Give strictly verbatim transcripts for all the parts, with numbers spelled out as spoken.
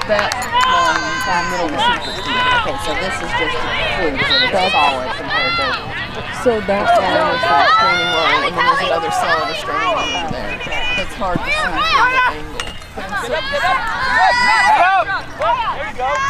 that um, that middle is super steep. Okay, so this is just a fluke, it's solid compared to. So that line is the restraining line, and then there's another solid restraining line over there. It's hard to see from the angle. Get up, get up, get up! There you go.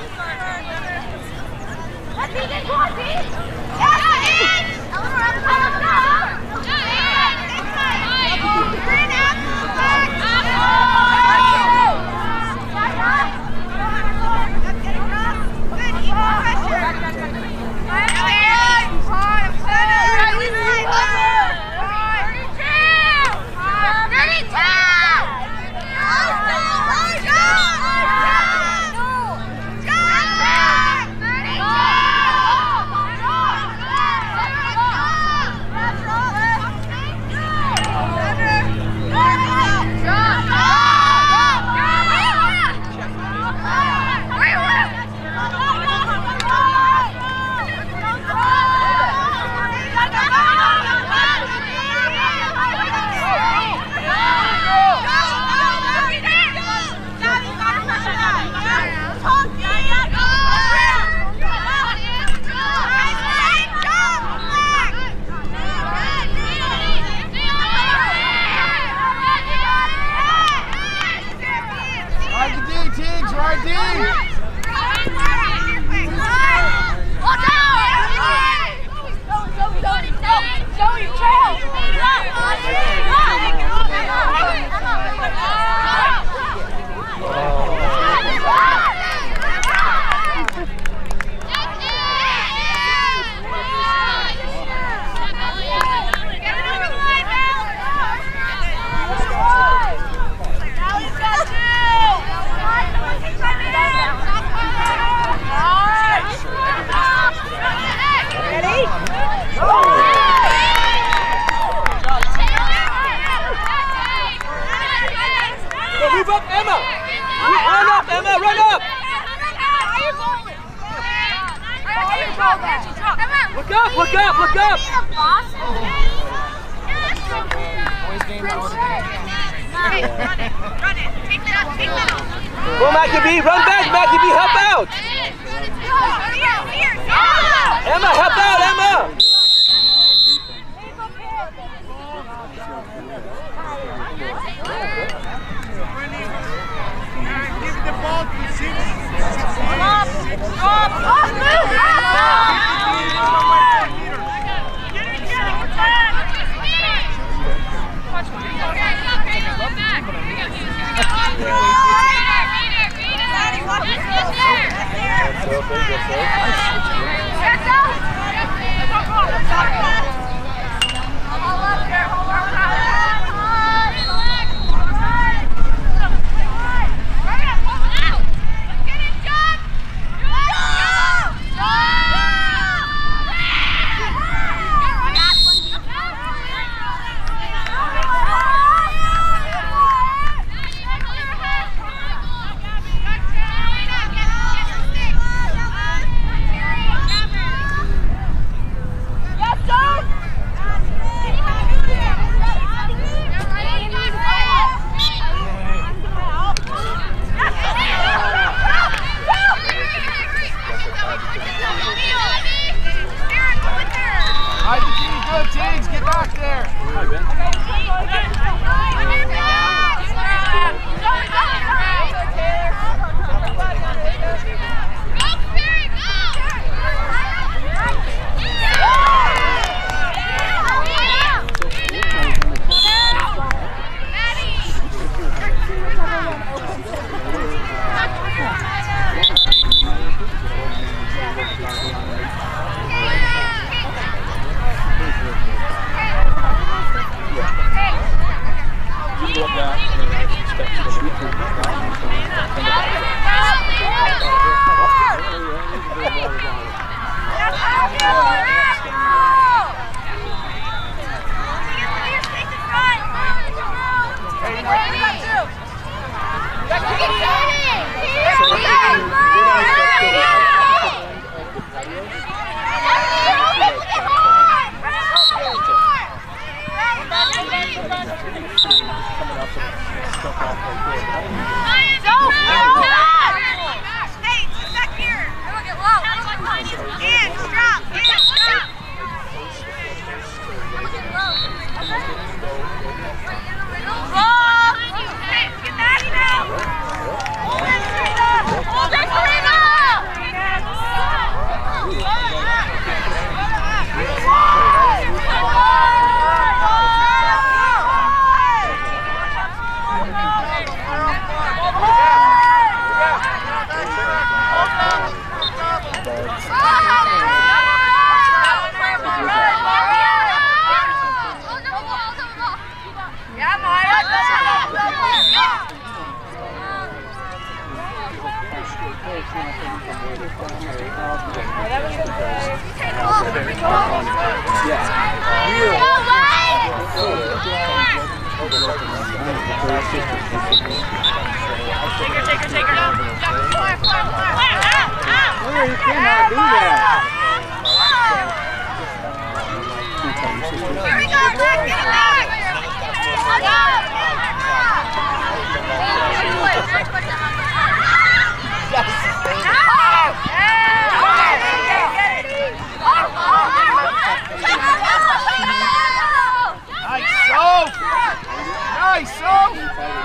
Move up, Emma! Run up, Emma, run up! Look up, look up, look up! Go, Maccabee, run back, Maccabee, help out! Emma, help out, Emma! Don't Take her, take her, take her. You cannot do that. Here we go, back, get it back! Nice, Soph! Nice, Soph!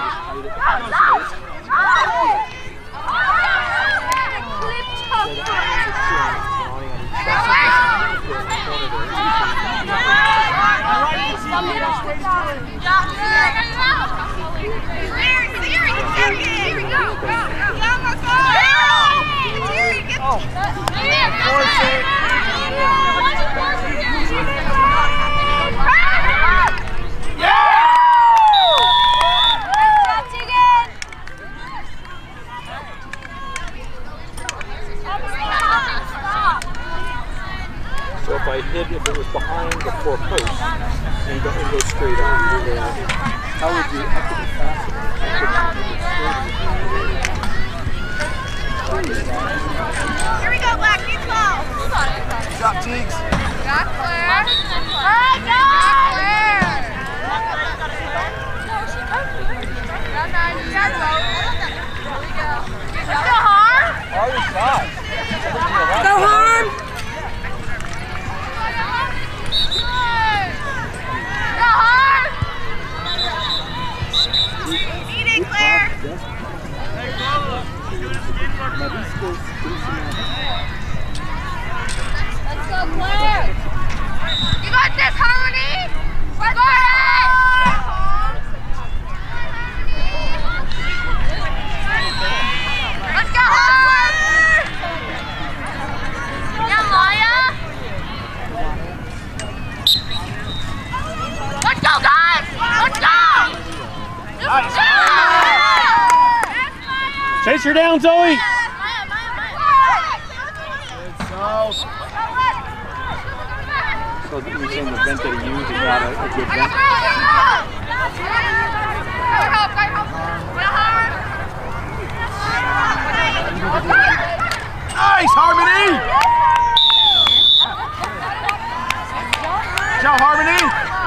So if I hit, if it was behind the four posts, and you don't go straight on, you're there. How would you, how could you pass it? Here we go, Black, keep slow. Shot, Teagues. Got Claire. Hi, Claire. Got nine. Got low. Here we go. Let's go, Harm. Harder shot. Go, Harm. Go, Harm. Beat it, Claire. Let's go, Claire. You got this, Harmony. We're going. Let's go, Harm. Yeah, Maya. Let's go, guys. Let's go. Let's go. Chase her down, Zoe! So you're saying the vent that he used is not a, a good vent? Nice, Harmony! Good job, Harmony!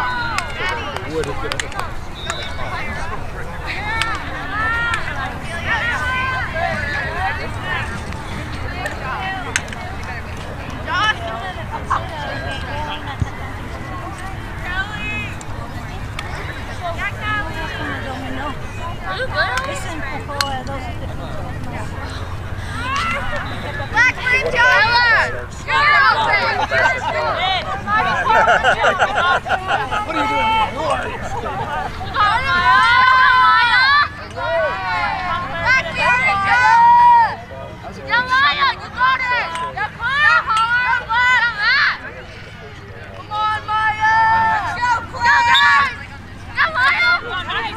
Blackburn Tyler! You're open! What are you doing here? Who are you? Young Maya, you got it! You're clear! Come on, Maya! Go, guys! Go, Maya! Nice!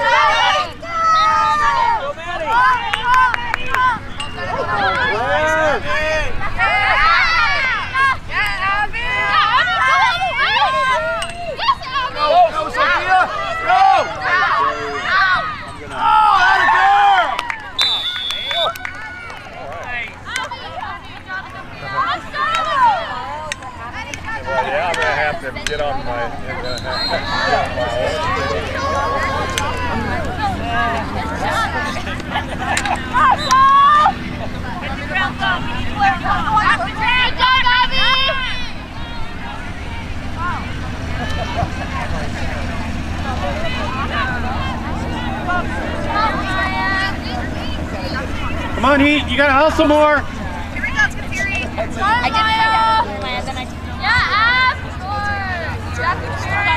Go, go, Sophia! Go! Oh, that a girl! Yeah, I'm gonna have to get on my. I'm gonna have to get on my Come on, Heat, you gotta hustle more. Here we go, Kateri. I didn't land, then I took it. Yeah, Ab! Jack Kateri.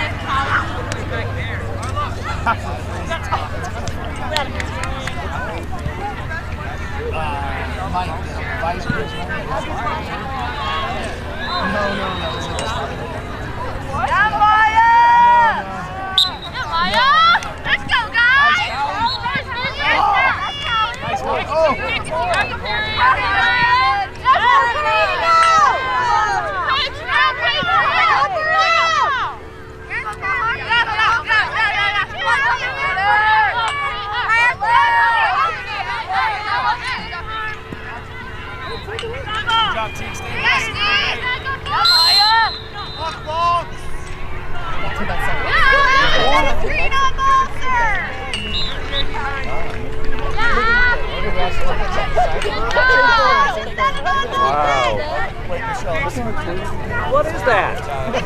Mike, vice president. No, no, no. Yeah, Maya! Yeah, Maya! Let's go, guys! Nice business! Let's go! Oh! Jack Kateri. Jack Kateri. What is that?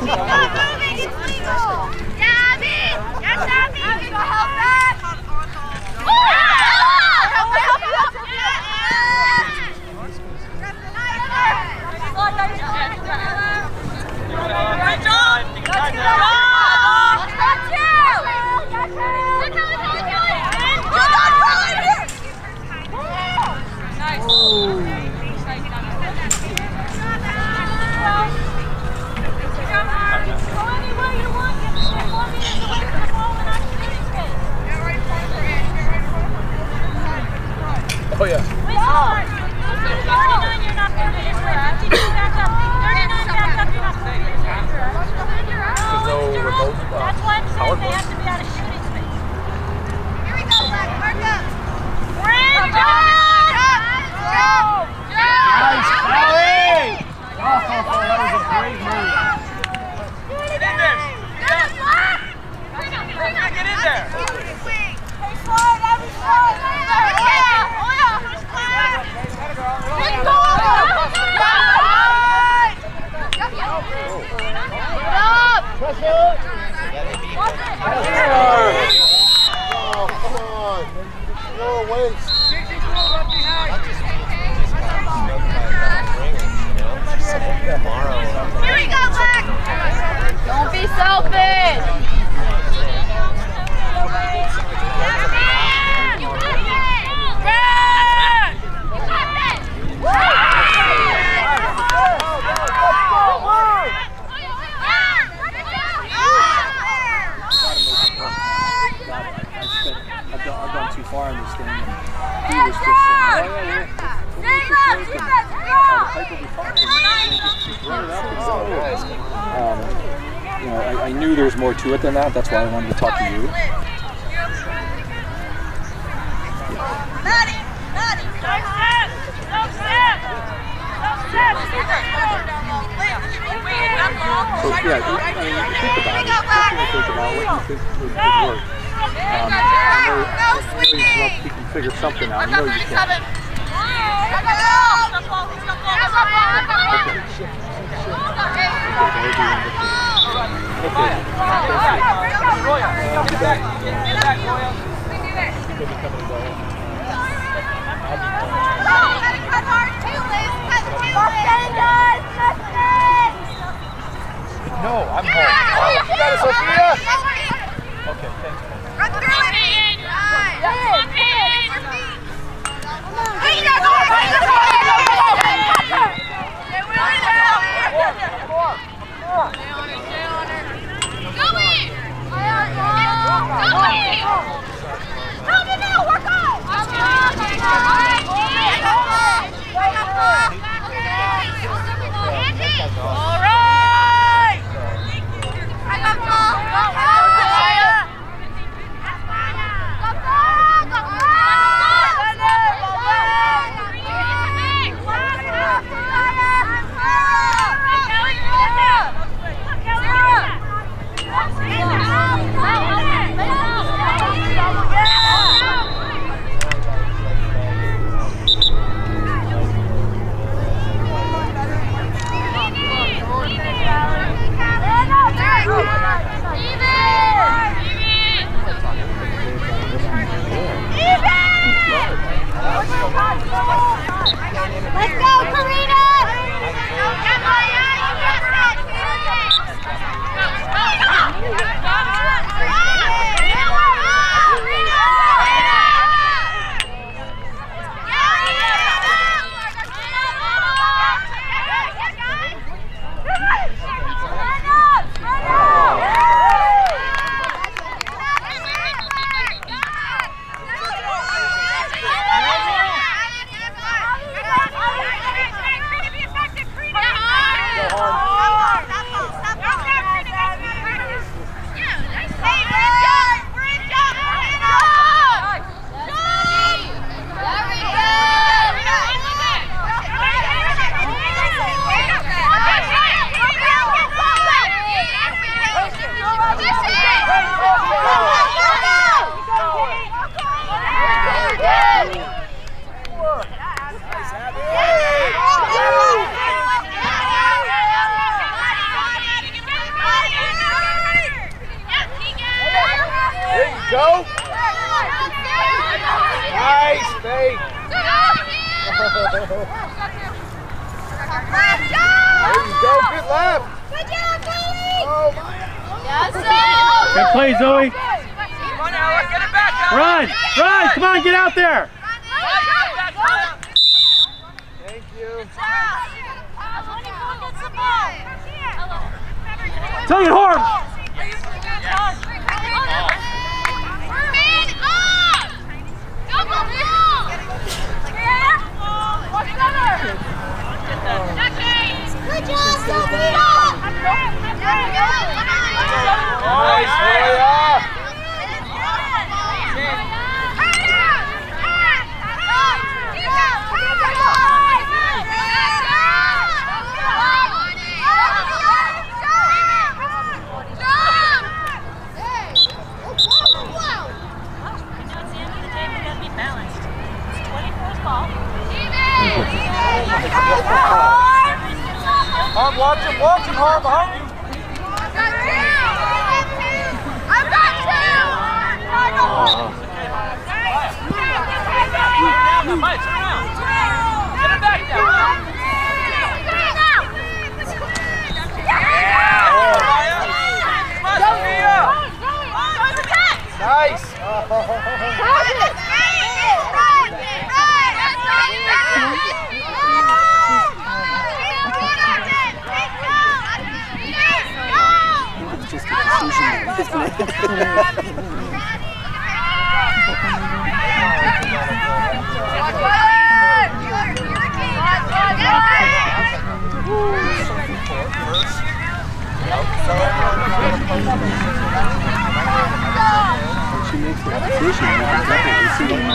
Oh yeah. There's no remote uh, power board. Here we go, Black. Mark up. Nice, Kelly! Oh, that was a great move. Get in there. Get in there. Oh, come on. No waste. Here we go, Black. Don't be selfish. I've gone too far in this thing, and he was just saying, oh yeah, yeah, the pipe will be fine, and just, just run it up and go. Um, you know, I, I knew there was more to it than that, that's why I wanted to talk to you. So yeah, I mean, think about it, definitely think about what you think would, would work. Um, I know, I know you can figure something out. I know you can. No, I'm home. Oh, you got it, Sophia! Okay, thanks. Run through it! All right! you go, good left. Good job, Zoe! Oh, Yes, Good play, Zoe. Come on, Alex, get it back, Alex. Run, run, come on, get out there. Thank you. Take it, Horn. Good job, Sophia! Nice, Maria. Harm, watch him, watch him, Harm, behind you. I've got two! Get it back down. Nice. Just a decision. She makes that decision, you can definitely see it.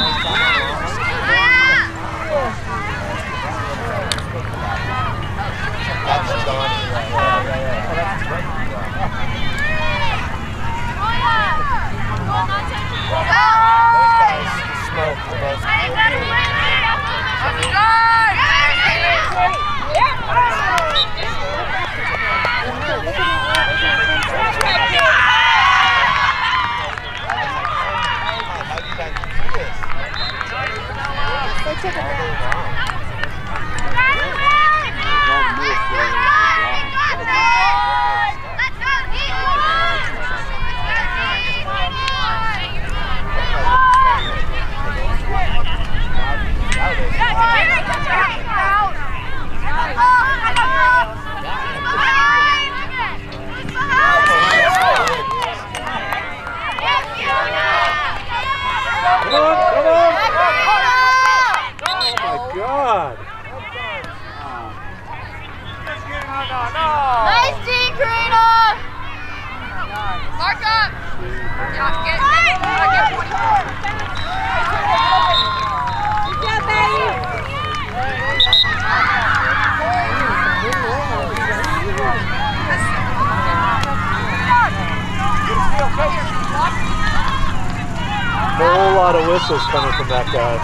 A whole lot of whistles coming from that guy.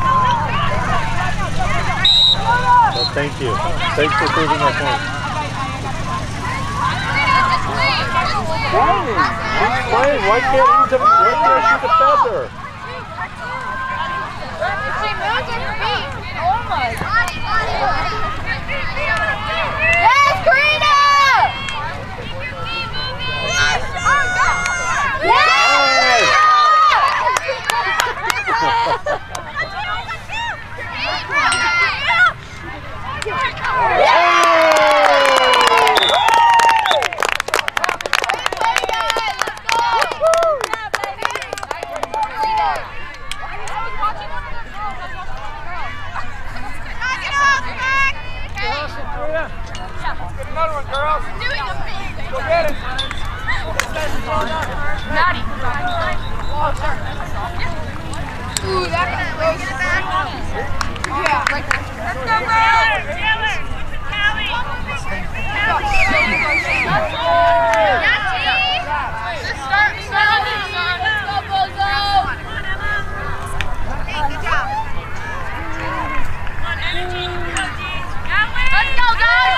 But thank you. Thanks for proving my point. Why? He's playing. Why can't he shoot the, why can't he shoot the feather? She moves her feet. Oh my God. Yes, Karina! Yes! Another one, girls. Go get it. Maddie. Ooh, that got close. Yeah, right there. Let's go, bro. Taylor. Callie. Just start selling, son. Let's go, Bozo. Hey, good job. Let's go, guys.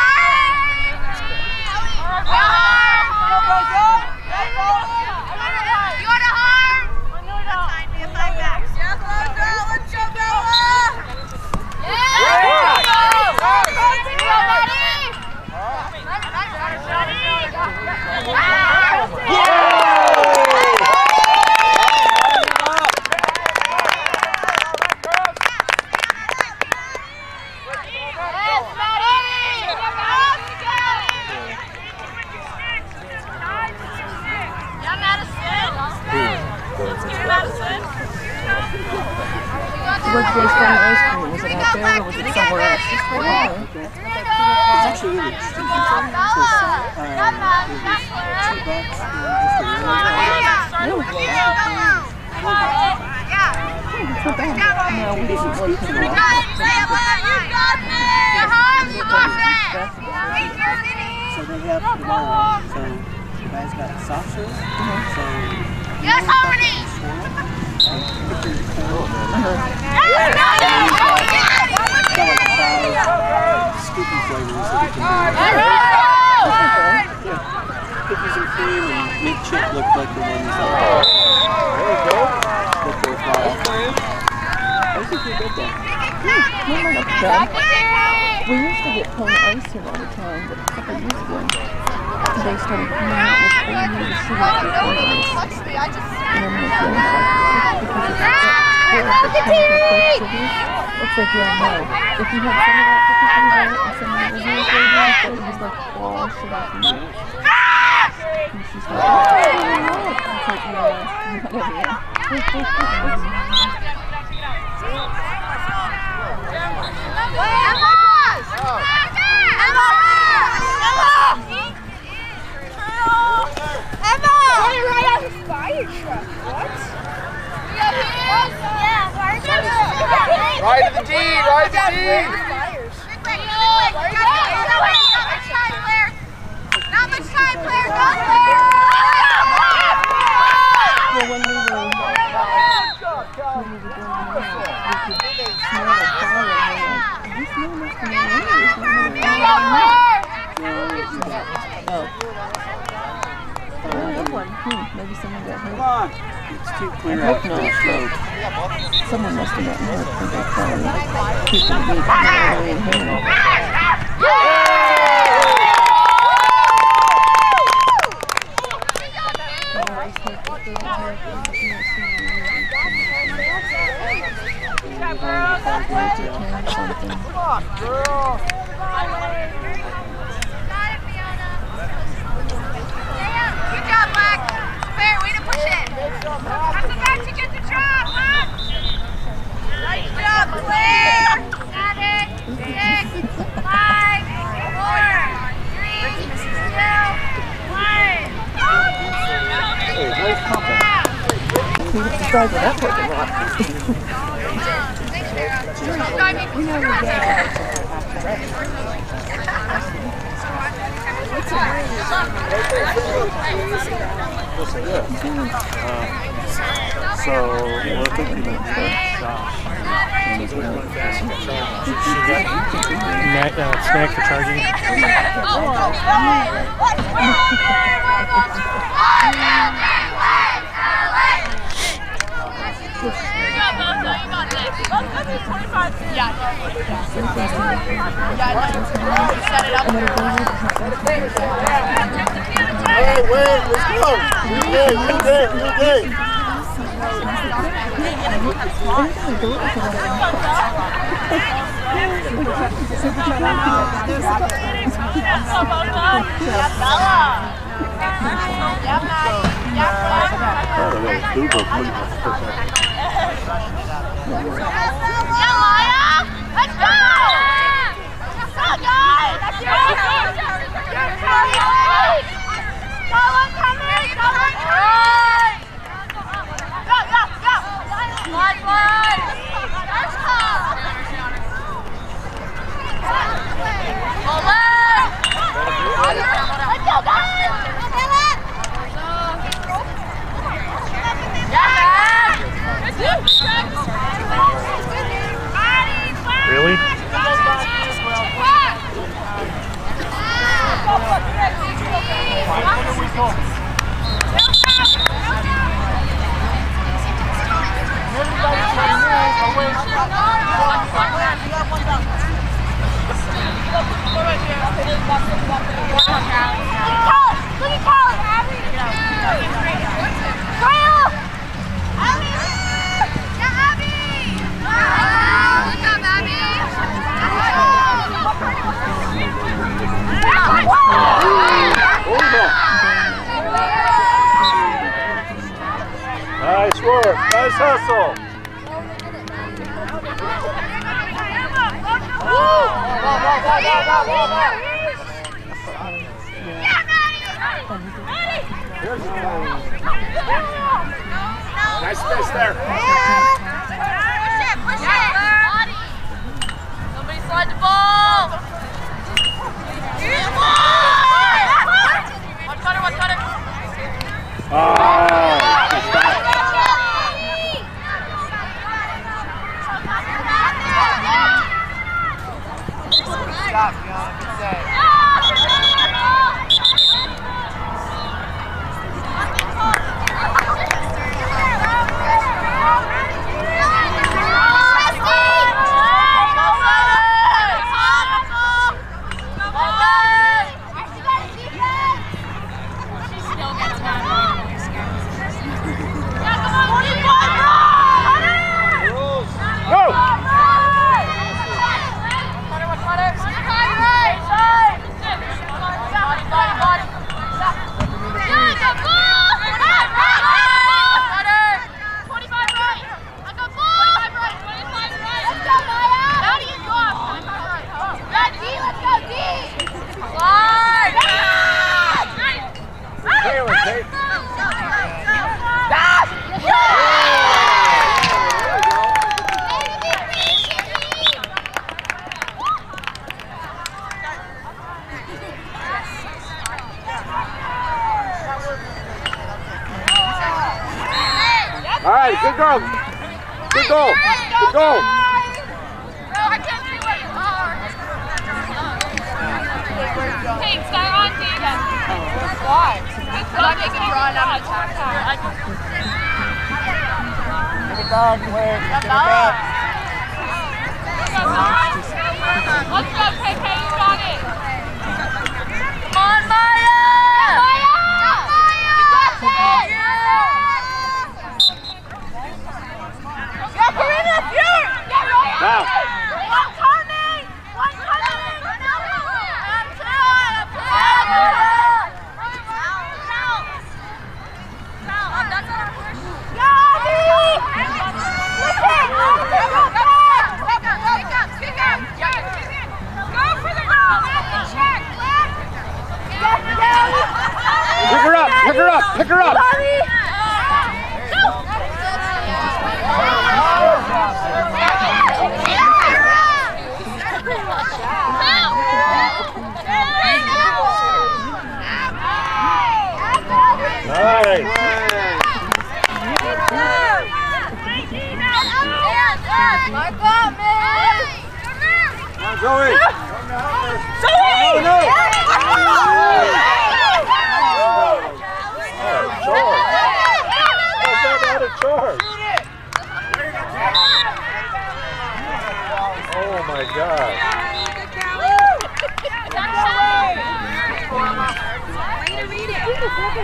You want to harm? That's fine. Be a five back. Yeah, let's go, Bella. actually really cheap. So, uh, it was two bucks and just a little bit. It's not bad. No, we didn't go to the You got me! Your arms, you got it! So they have tomorrow. So the guys got soft serve. So Yes, Harmony! and pick your corn. Yes, Scoopy flavors that you can do. Yeah. Cookies and cream and mint chip look like the ones that There you go. that go fly. I think you're good there. Remember the bed? We used to get plain ice here all the time, but a couple years ago, they started coming out with only the sugar free plain ice. And I'm like, yeah, because it's looks like you have no. If you had some of that cookie and some of the original flavor, it was like all sugar free. And she's like, oh, it's like, yeah, whatever, yeah. Right to the D, right to the D. Not much time, Claire. Go, Claire. Well, when we were, when we were doing the house, we could smell the fire and we're like, this smell must be nice. Oh. Another one. Hmm, maybe someone got hurt. Come on. It's too clear I out hope to not. the throat. Someone must have gotten hurt because they probably people beat all the way in here. Good job, Black. Fair, way to push it. Pass it back to get the job, huh? Nice job, Claire. Seven, six, five, four, three, two, one. Hey, nice compliment. We have to drive it up like a rock. Listen, yeah. Uh, so, we're thinking about Josh. Snack, uh, snack for charging. Hey, wait, let's go. Real game, real game, real game. By the way, Google, please. Let's go! Let's go, guys! Let's go! Go on, Cameron! Go on, Cameron! Go, go, go! One, one! Let's go! Over! Let's go, guys! Really? Nice work, nice hustle. Nice space there. Push it, push it. Somebody slide the ball. Here's the ball. One cutter, one cutter. Oh. Good job, Fiona. Good save. All right, good goal. Good goal. Good goal. Hey, start on defense. Why? Because I make a draw and I'm attack. Get it back, Wade. Get it back. Let's go, K K, you got it. Come on, Maya! Maya! You got it! Go, Karina, you're! Yeah, Roya! Now. One coming! One coming! Pick her up, pick her up, pick her up. Nice. Zoe! Zoe! No, no! Oh my God. Way to read it.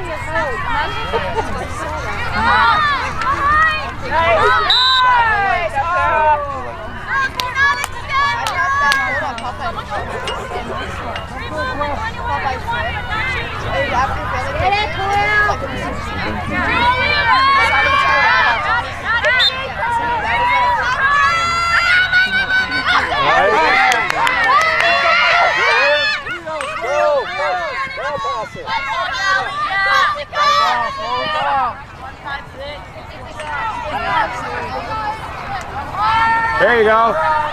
There you go.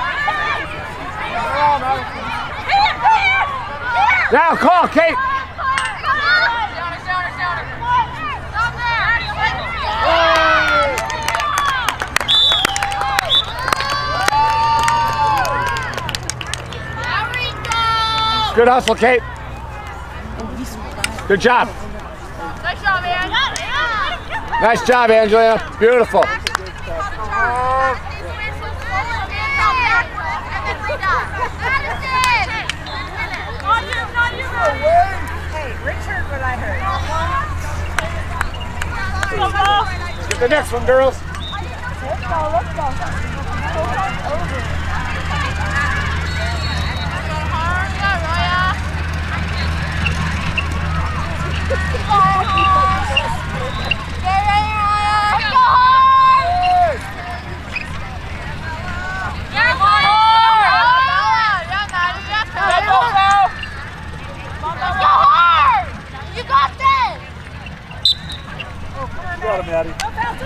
Now call, Kate. Good hustle, Kate. Good job. Nice job, man. Nice job, Angelina. Beautiful. Hey, Rich heard what I heard. Let's get the next one, girls. Let's go, let's go. You got this! got him, Maddie.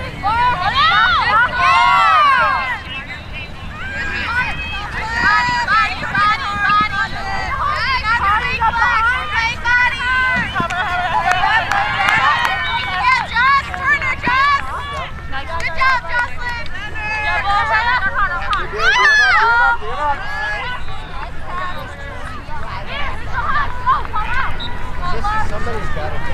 Somebody's got it.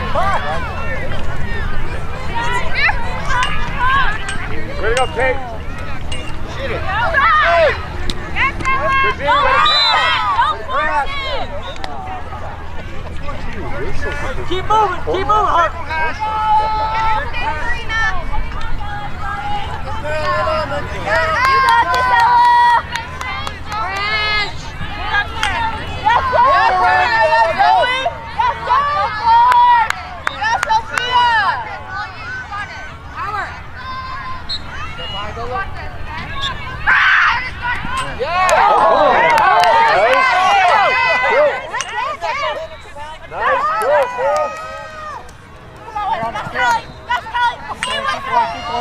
Way to go, Kate. Shoot it. Hey. Good deal. Keep moving, keep moving, Hart. You got this, Ella. Yes, go. Yes, Zoe. Yes, Zoe. Yes, Sophia. Power. Yeah. Oh, nice. Nice. Good, good. Come on, that's Kelly. That's Kelly. Stay with her.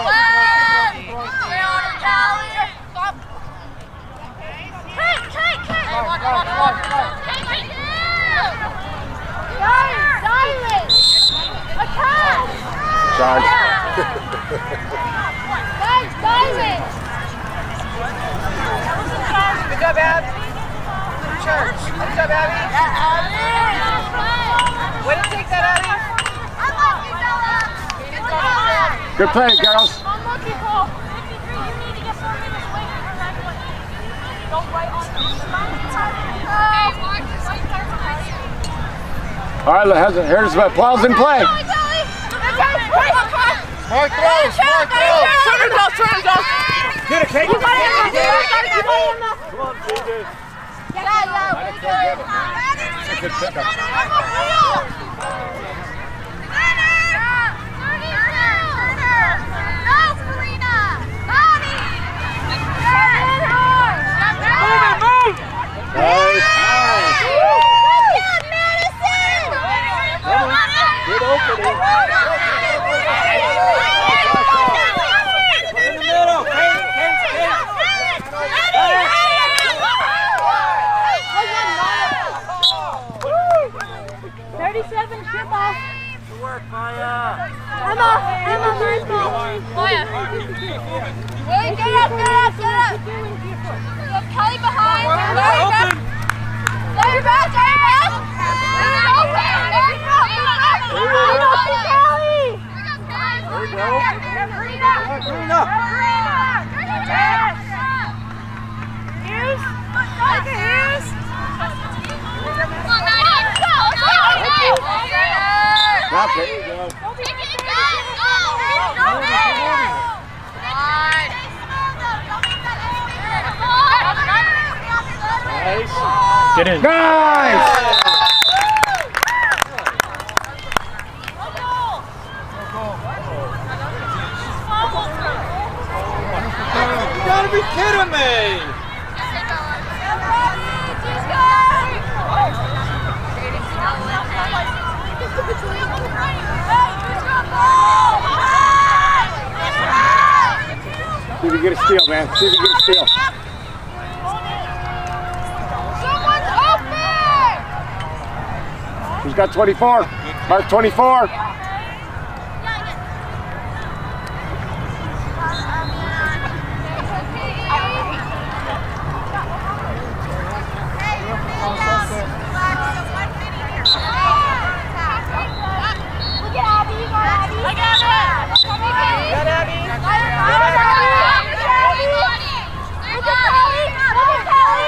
Stay on her, Kelly. Stop. Kate, Kate, Kate. Hey, watch, watch, watch. Kate, right here. Guys, silence. Attack. Charge. Guys, silence. Good job, Ab. Church. Good job, Abby. Yeah, Abby. Way to take that, Abby. Good play, girls. Unlucky, Paul. fifty-three, you need to get four minutes away from her back foot. Go right on. All right, here's the applause and play. Smart throw, smart throw. Turn it off, turn it off. Get it, Kate. You got it, you got it. Come on, J J. That's a good pickup. Nice. Good opening. In the middle. Kate, Kate, Kate. thirty-seven, ship off. Good work, Maya. Emma, Emma, nice ball. Maya. Wait, get up, get up, get up. You have Kelly behind. Larry back. Larry back, Larry back. Larry open. Larry back. There you go. Kelly. There you go. Karina. Karina. Yes. Hughes. Look at Hughes. Come on, Maddie. Let's go. Let's go. Now, there you go. Nice. Get in. Nice! You gotta be kidding me! See if you get a steal, man. See if you get a steal. Someone's open! Who's got twenty-four? Mark twenty-four. Look at Abby, you got Abby. I got it. Good, Abby. Look at Kelly. Look at Kelly.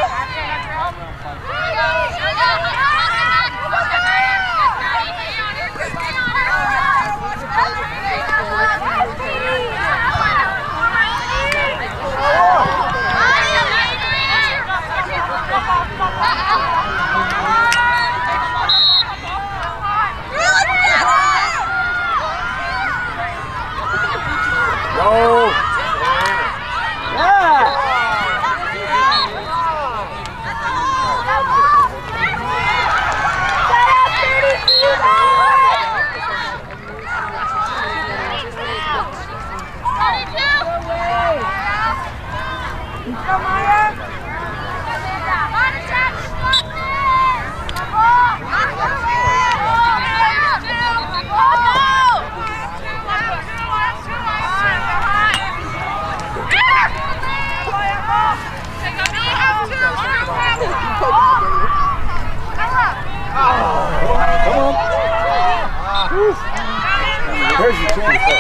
Joyce.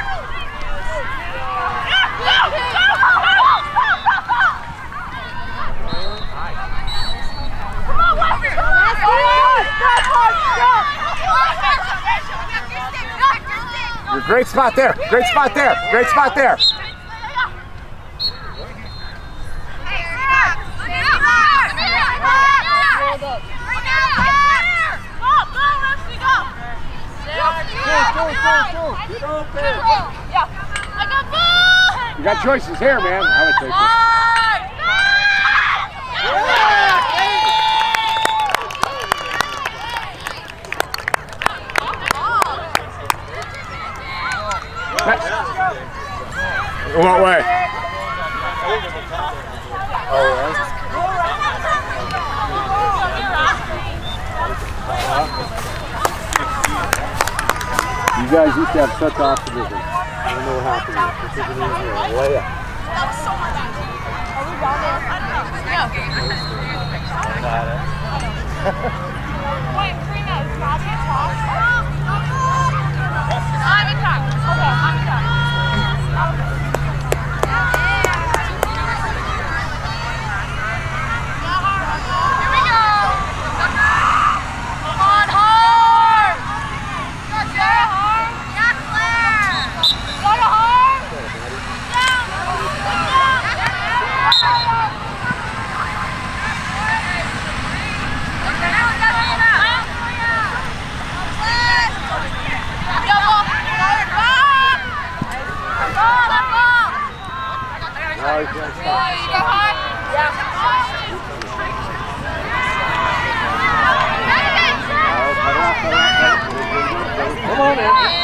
You're great spot there. Great spot there. Great spot there. You got choices here, man. I would take it. What way? Oh, right. You guys used to have such optimism. I don't know what happened. This isn't even here. Layup. That was so much. Are we wrong there? Wait, Karina, is Bobby talk? I'm in talk. Okay, I'm in talk. Here we go. Come on, hard. Go, hard. Yeah, Claire. Go to hard. Down. Come on, man.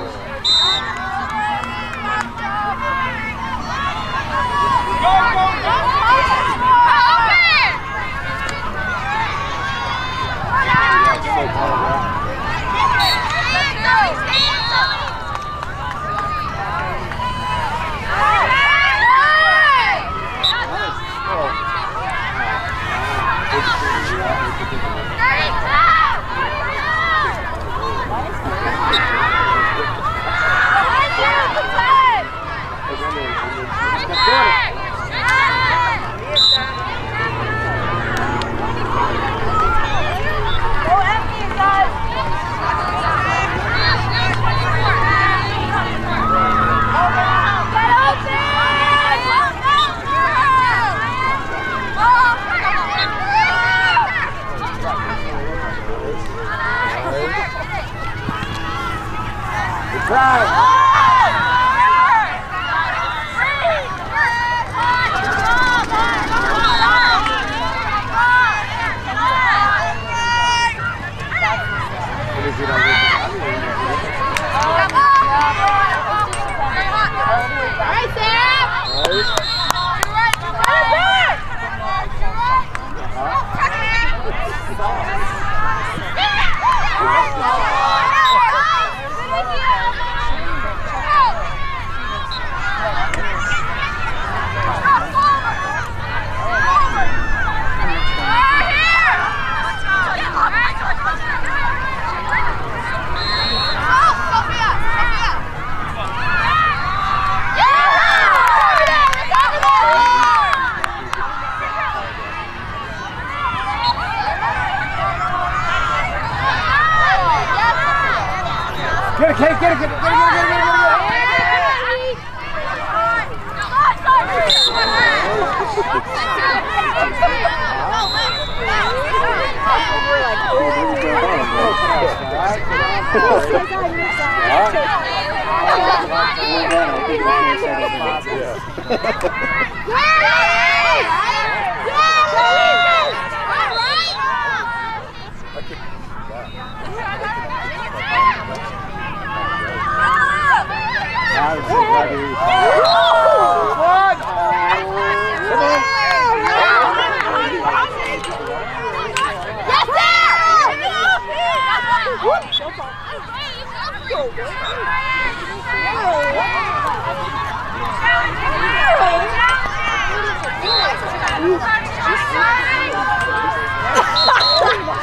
Get it, Kate, get it, get it, get it, get it, get it, get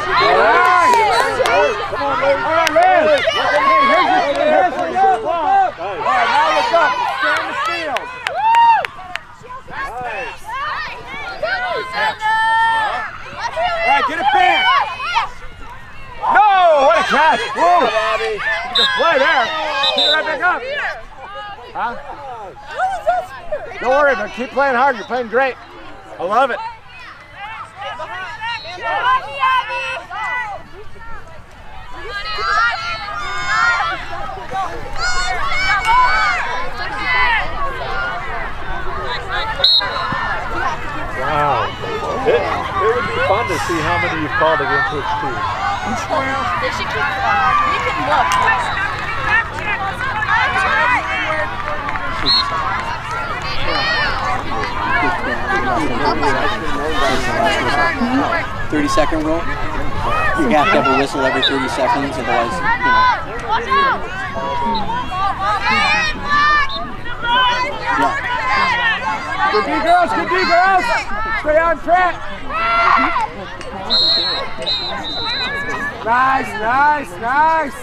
Come on, Liz. Come on, Liz. Here's your, here's your, catch. Whoa. Good play there. Pick it right back up. Huh? Don't worry, but keep playing hard. You're playing great. I love it. Wow. It, it would be fun to see how many you've called against which team. They should keep you can look. thirty second rule. You have to have a whistle every thirty seconds, otherwise, you know. Yeah. Good D, girls. Good D, girls. Stay on track. Nice, nice, nice.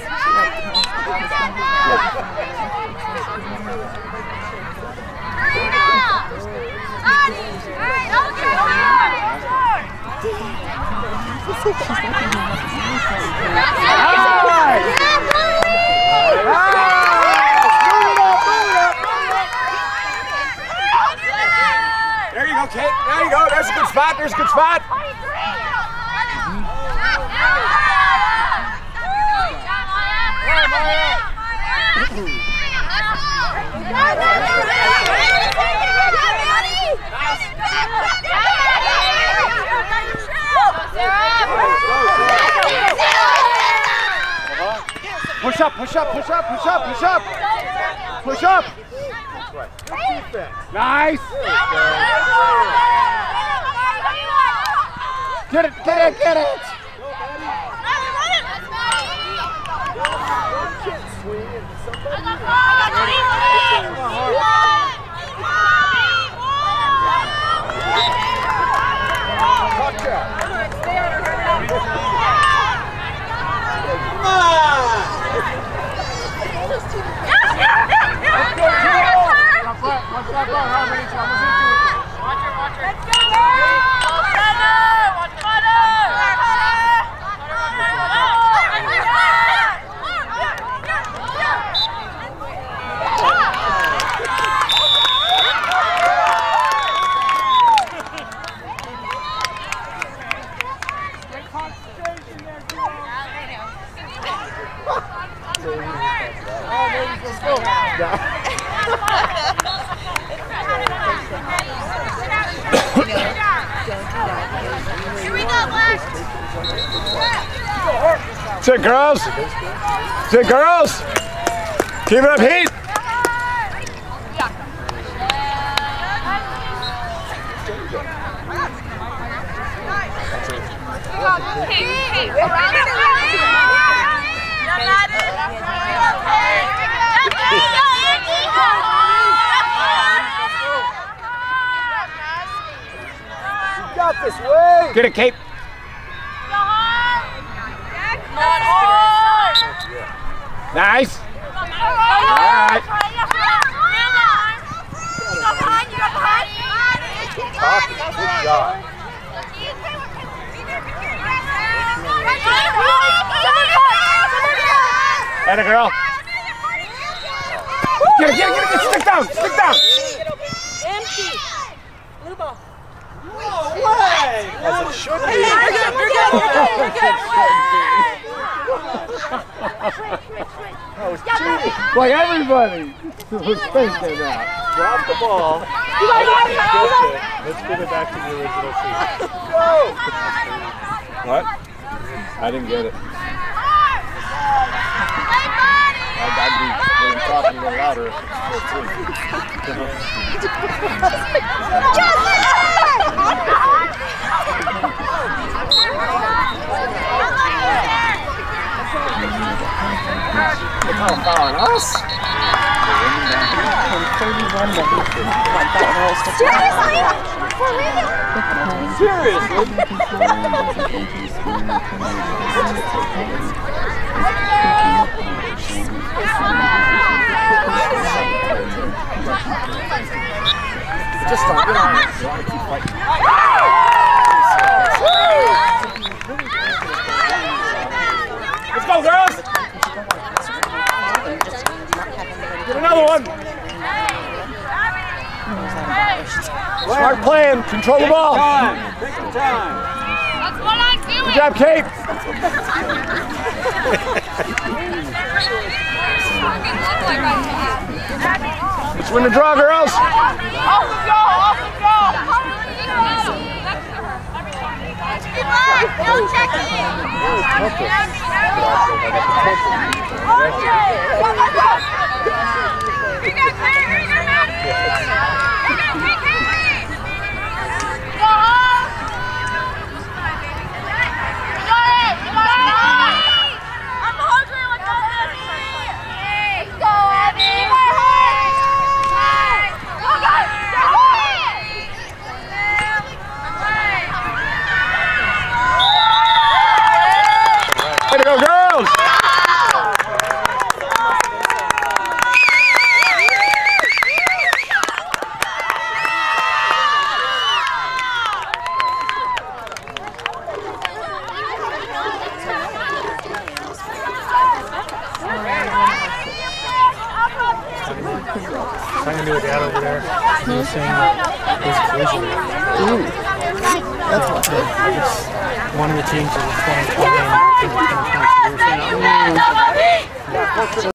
There you go, Kate. There you go. There's a good spot. There's a good spot. Push up, push up, push up, push up, push up. Push up. Nice. Get it, get it, get it. Sit, girls. Sit, girls. Keep it up, Heat. You got this way. Get it, Kate. Nice. All right. Good job. And a girl. Get it, get it, get it, get it. Stick down, stick down. Empty. Blue ball. No way. As it should be. We're good, we're good, we're good, we're good. That was cheating. Like everybody was thinking that. Drop the ball. Let's give it back to the original seat. Go. What? I didn't get it. I'd, I'd be maybe talking a little louder if it's all following us. Just don't get on it. You want to keep fighting. Let's go, girls! Get another one! Smart playing, control the ball. Take your time. That's what I'm doing. Good job, Kate. Let's win the draw, girls. Off the go, off the go. Don't check it. You got clear, you got Matt. You got Pete Henry. Go home. You got it, you got it. I'm hungry with that. Go, Abby. Go, guys. Way to go, girls! Talking to a dad over there. He was saying that his vision. Ooh. That's not good. One of the teams is a twenty twenty and the other team is twenty twenty.